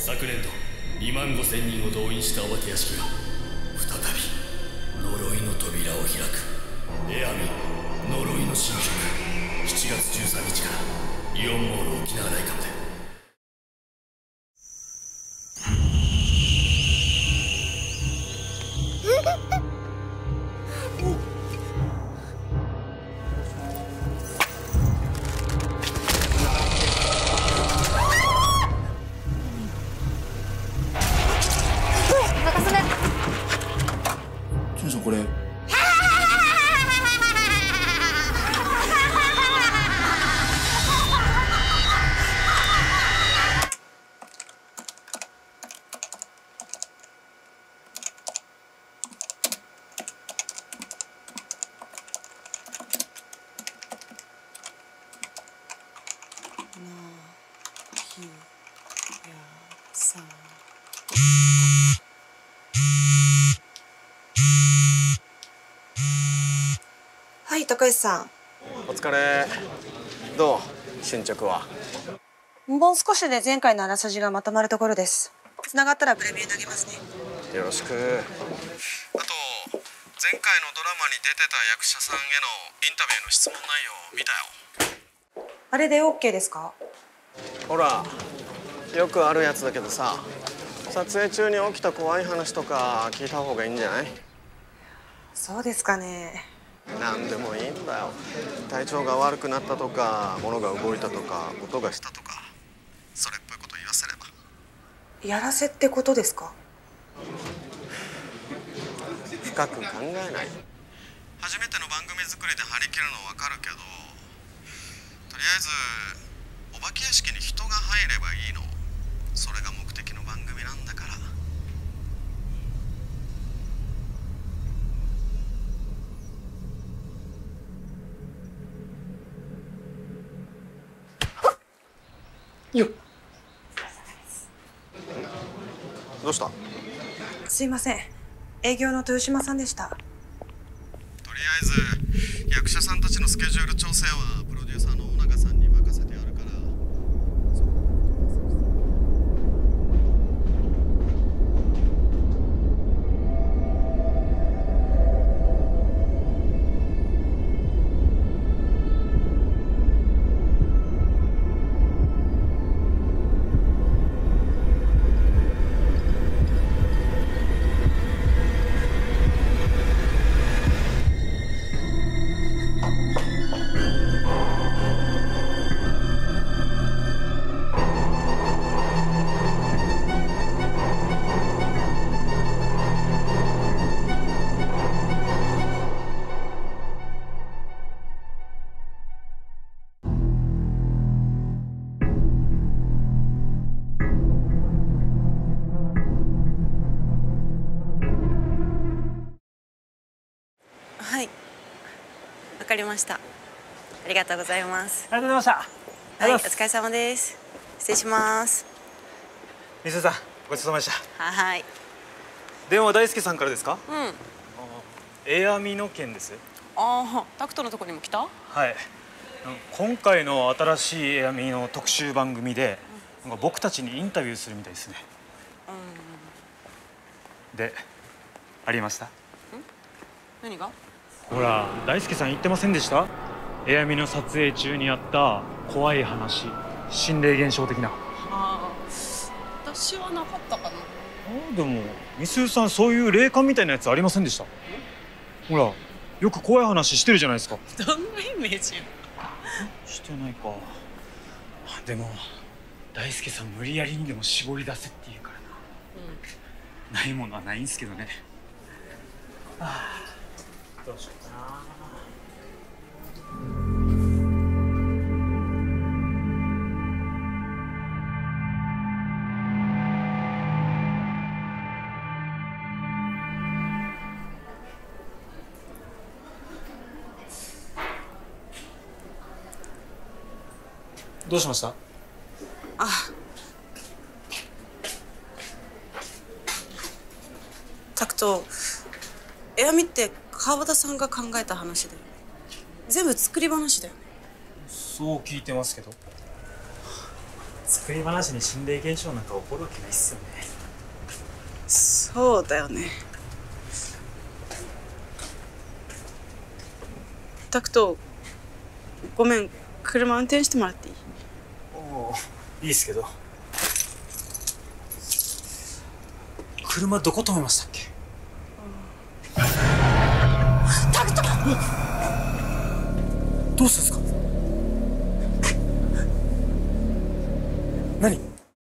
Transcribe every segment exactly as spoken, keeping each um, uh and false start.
昨年度にまんごせんにんを動員したお化け屋敷が再び呪いの扉を開く。エアミ呪いの新曲、しちがつじゅうさんにちからイオンモール沖縄大館で。 これはい、高橋さん。 お疲れ。どう進捗は？ もう少しで前回のあらすじがまとまるところです。繋がったらプレミア投げますね。 よろしく。あと前回のドラマに出てた役者さんへのインタビューの質問内容見たよ。 あれで オーケー ですか？ ほら、よくあるやつだけどさ、撮影中に起きた怖い話とか聞いた方がいいんじゃない？ そうですかね。 何でもいいんだよ。体調が悪くなったとか、物が動いたとか、音がしたとか、それっぽいこと言わせれば。 やらせってことですか？ 深く考えない。初めての番組作りで張り切るの分かるけど、とりあえずお化け屋敷に人が入ればいいの。それが目的の番組なんだから。 よっ。 どうした？ すいません。営業の豊島さんでした。 とりあえず役者さんたちのスケジュール調整はプロデューサーの尾長さんに任せてあるから。 はい、わかりました。ありがとうございます。 ありがとうございました。 はい、お疲れ様です。失礼します。 みすずさん、ごちそうさまでした。 はい。 電話は大輔さんからですか？ うん。 エアミの件です。 ああ、タクトのところにも来た？ はい。今回の新しいエアミの特集番組で、なんか僕たちにインタビューするみたいですね。うん。で、ありました？ん？ 何が？ ほら、大輔さん言ってませんでした？エアミの撮影中にあった怖い話、心霊現象的な。はあ、私はなかったかな。 あ、でもみすずさん、そういう霊感みたいなやつありませんでした？ほら、よく怖い話してるじゃないですか。 どんなイメージ？ してないか。でも大輔さん無理やりにでも絞り出せって言うからな。うん、ないものはないんすけどね。はあ、どうしようかな。どうしました？ あ、タクト、エアミって川端さんが考えた話だよね。全部作り話だよね。 そう聞いてますけど。 作り話に心霊現象なんか起こるわけないっすよね。 そうだよね。タクト、ごめん、車運転してもらっていい？ おお、いいっすけど。車どこ止めましたっけ？タクト！どうしたんですか？何？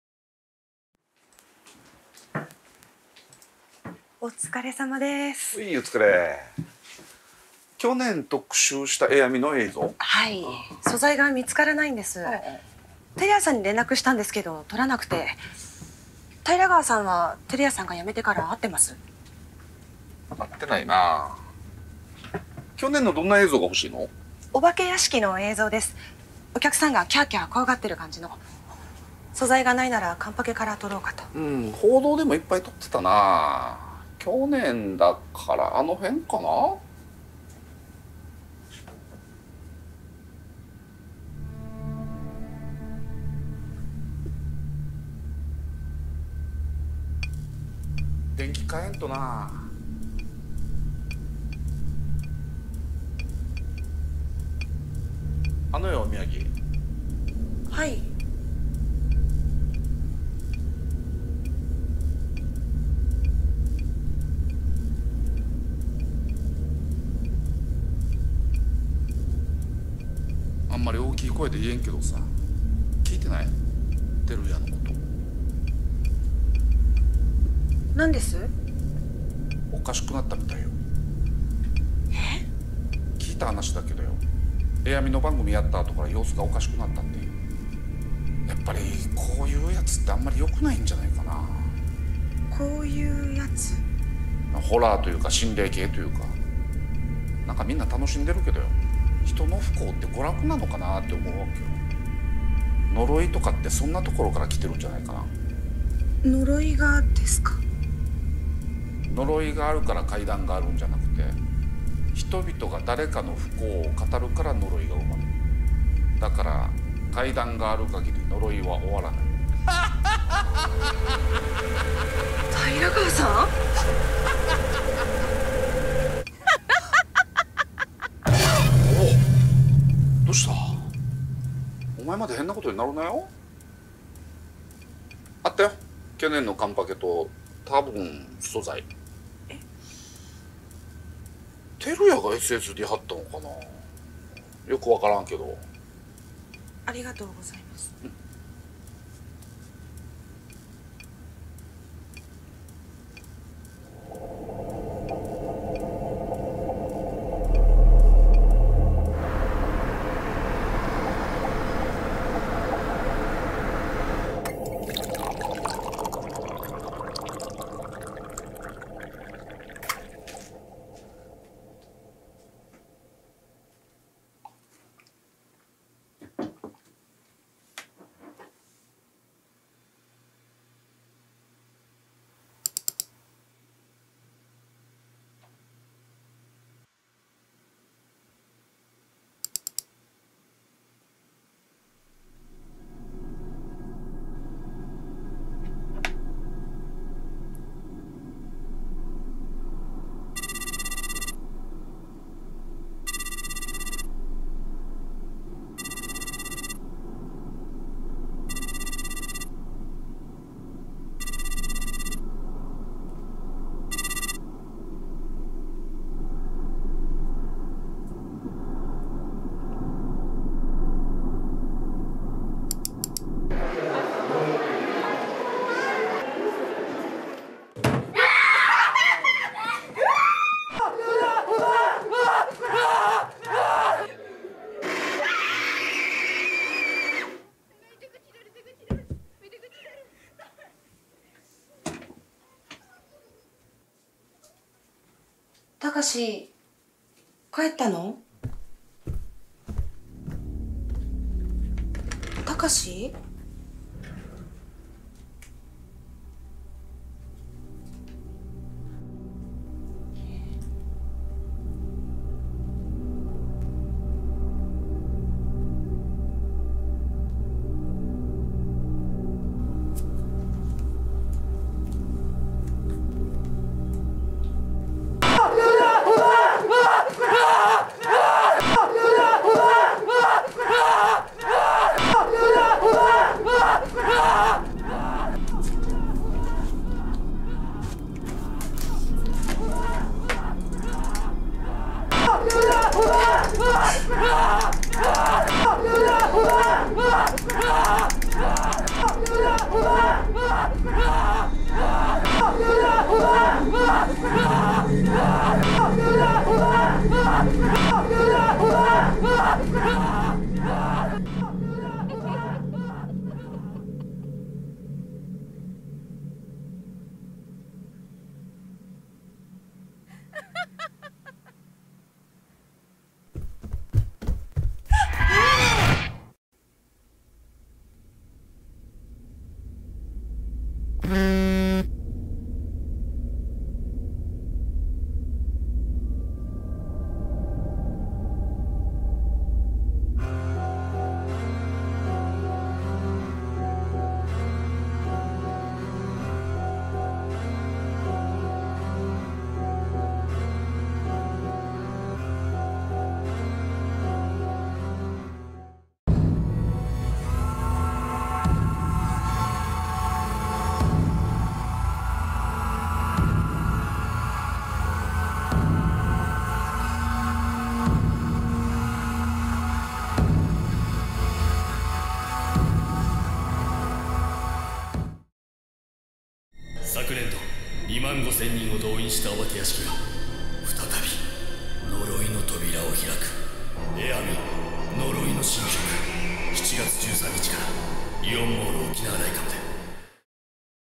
お疲れ様です。 いいお疲れ。去年特集したエアミの映像。 はい、素材が見つからないんです。テレアさんに連絡したんですけど取らなくて。平川さんはテレアさんが辞めてから会ってます？ 会ってないな。去年のどんな映像が欲しいの？ お化け屋敷の映像です。お客さんがキャーキャー怖がってる感じの。素材がないならカンパケから撮ろうかと。 うん、報道でもいっぱい撮ってたな。去年だからあの辺かな。電気変えんとな。あのよ宮城。 はい。 あんまり大きい声で言えんけどさ、聞いてない？テルヤのこと。 何です？ おかしくなったみたいよ。 え？ 聞いた話だけどよ、エアミの番組やった後から様子がおかしくなったっていう。やっぱりこういうやつってあんまり良くないんじゃないかな。 こういうやつ？ ホラーというか心霊系というか、なんかみんな楽しんでるけどよ、人の不幸って娯楽なのかなって思うわけよ。呪いとかってそんなところから来てるんじゃないかな。 呪いがですか？ 呪いがあるから怪談があるんじゃなくて、人々が誰かの不幸を語るから呪いが生まれる。だから怪談がある限り呪いは終わらない。 平川さん？ おお、どうした？お前まで変なことになるなよ。あったよ、去年のカンパケと多分素材。 え？ テルヤが エスエスディー 貼ったのかな、よくわからんけど。 ありがとうございます。 うん。 たかし、帰ったの？たかし？ 昨年度にまんごせんにんを動員したお化け屋敷が再び呪いの扉を開く。エアミ呪いの侵食、しちがつじゅうさんにちからイオンモール沖縄内科部で